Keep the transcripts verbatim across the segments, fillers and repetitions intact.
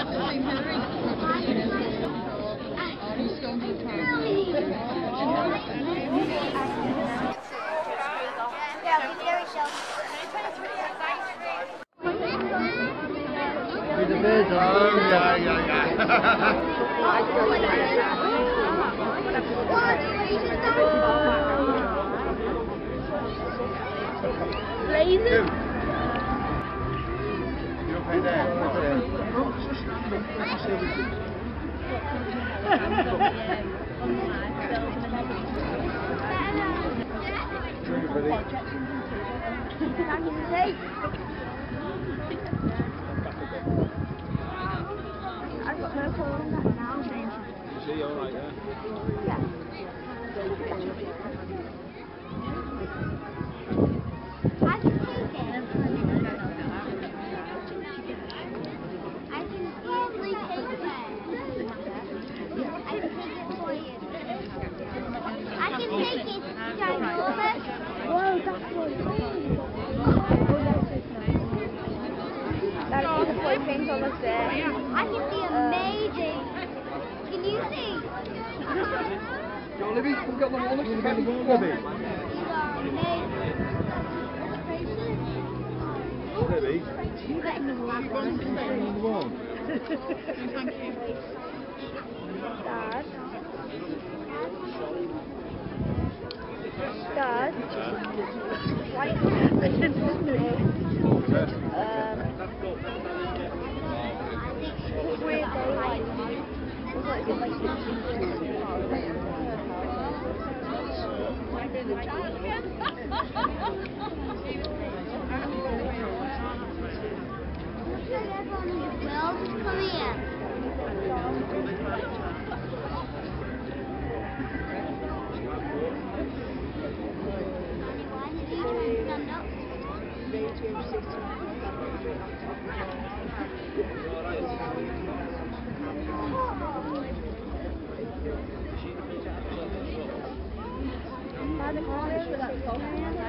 With the birds on. Oh, yeah, yeah, yeah. Blazing. You okay there? I've got no colour on that now. You see, all right, yeah? Yeah. I can take it. I can easily take it. I can take it for you. I can take it, ginormous. Whoa, that's so cool. That beautiful things on the set. I can see amazing. Can you see? Go, Libby, come get on the wall next to the Libby. These are amazing. Libby? You get in the wall. On the wall. Thank you. Dad. Dad. Why do you listen to me? Um, weird though, like, it's like it's like well, just come here. Why did you stand up? By the corners with that song.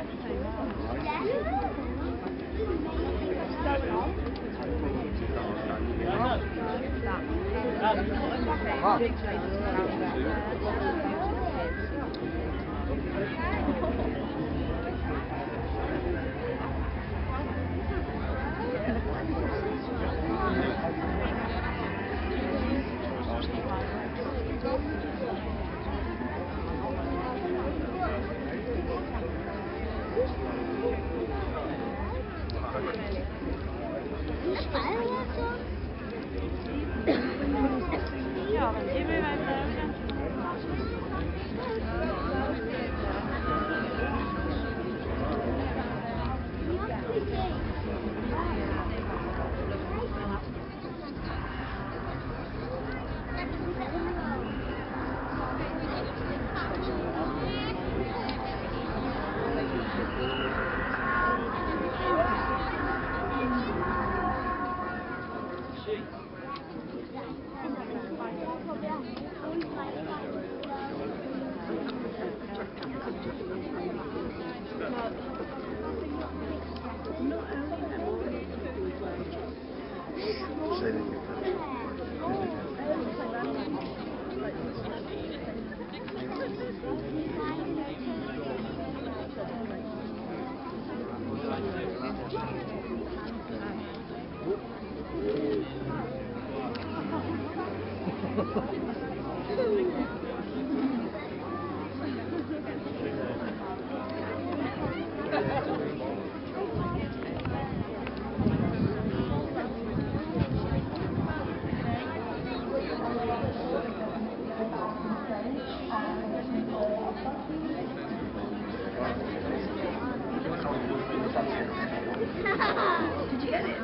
Did you get it?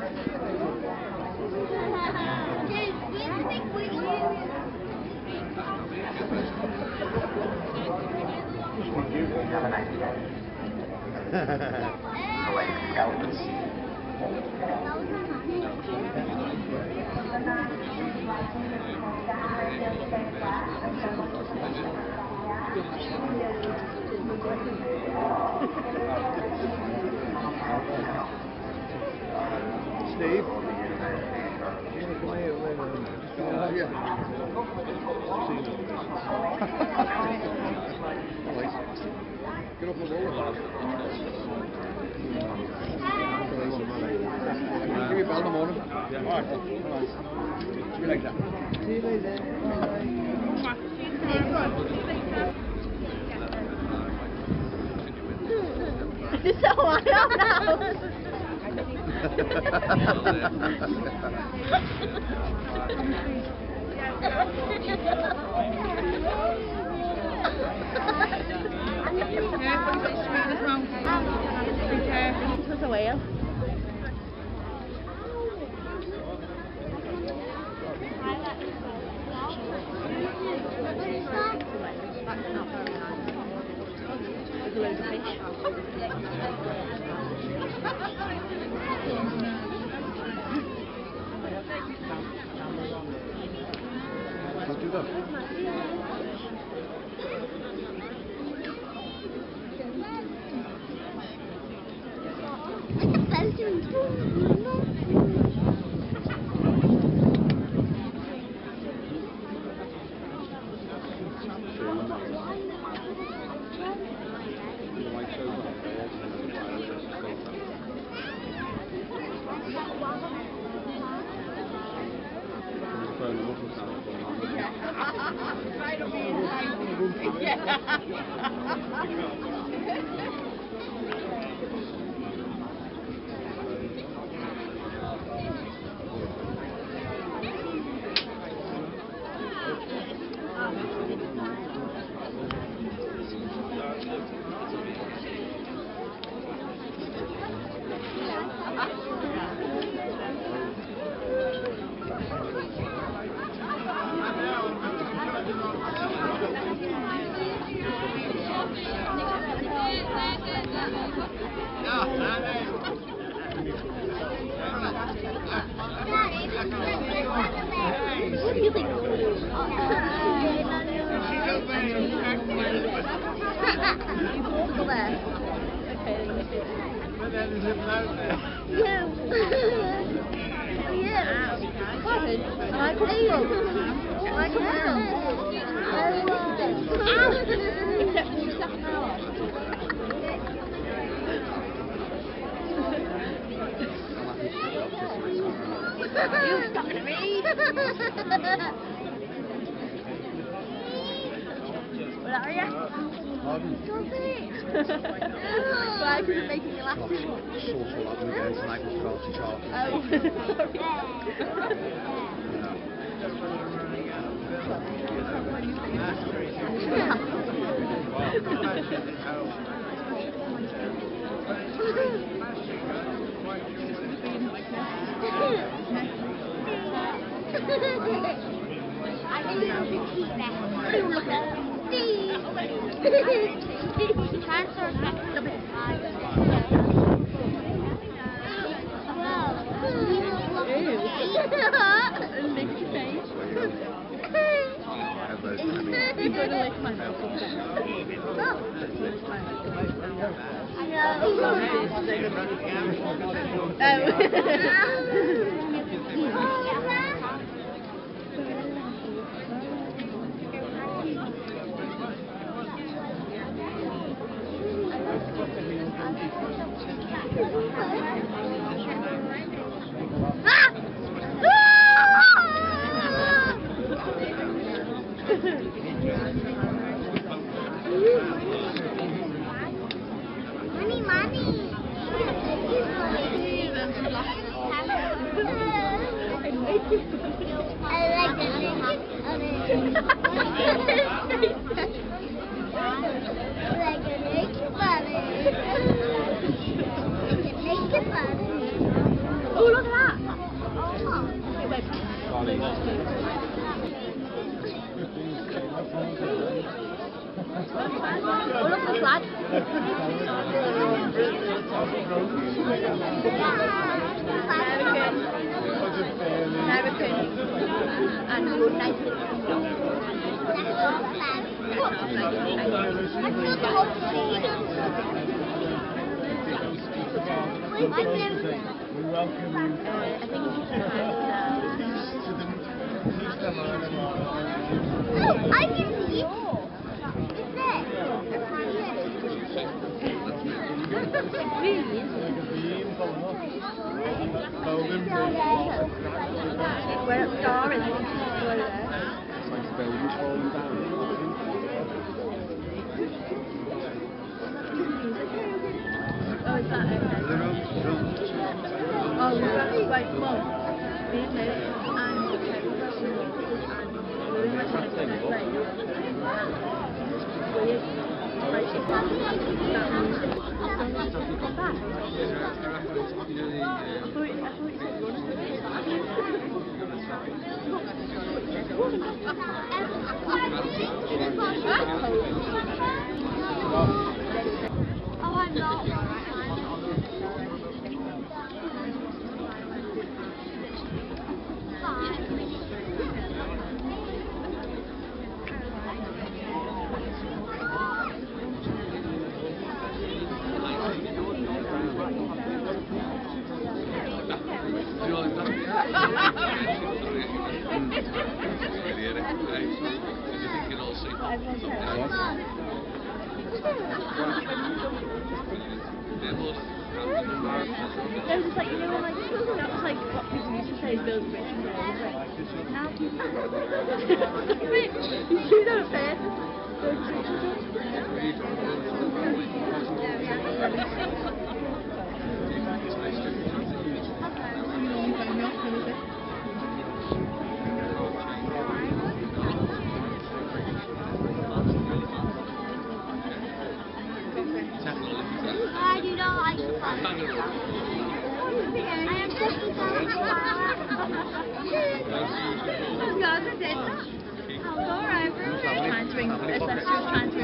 Have a nice day. Poetic skeletons. Steve? Uh, yeah. Alright. Get up on the wall. Give me a bell in the morning. Yeah. Alright. Alright. See you later. See you later. So I don't know. There's a whale. That's not very nice. There's a load of fish. Let's do that. What do you think? Go there. Okay, then you see it. But then there's a note there. Yeah. Yeah. Pardon? I can feel. I can feel. Except for the second hour. You're stuck to me. What are you? Pardon? Why? Because it's making you laugh too much. Sauce will happen again tonight with Belty chocolate. Oh, I didn't know to keep that. You look at Steve. Try to sort of back a bit higher. And lick your face. You've got to lick my mouth. I Money, money. I like it. Like a naked bunny. Naked bunny. Oh, look at that. Oh. Wait, oh, look at the flag. American. American. And good night. We welcome you. Uh, I think it's Where the door is, below there. It's like buildings falling down. Oh, is that it? Oh, we've got, right, well, me and Liz and okay, we've got some and we're in like a nice place. Weird. Like, that music. I thought, I thought you said Oh, I'm not. It was just like, you know, like, that was like what people used to say is build rich and build rich. Now people... Wait, you see that fair? Build rich and I do not like the fun. I am just a trying to ring, Esther's trying to ring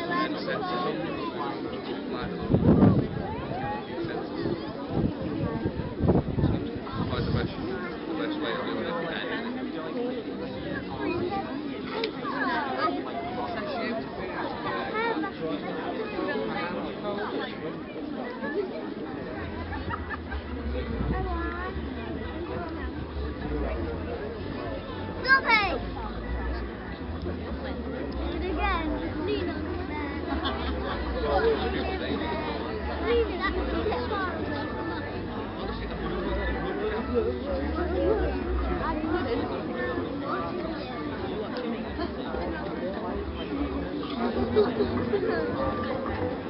Stop it! Do it again. Lean on the bed. Lean it.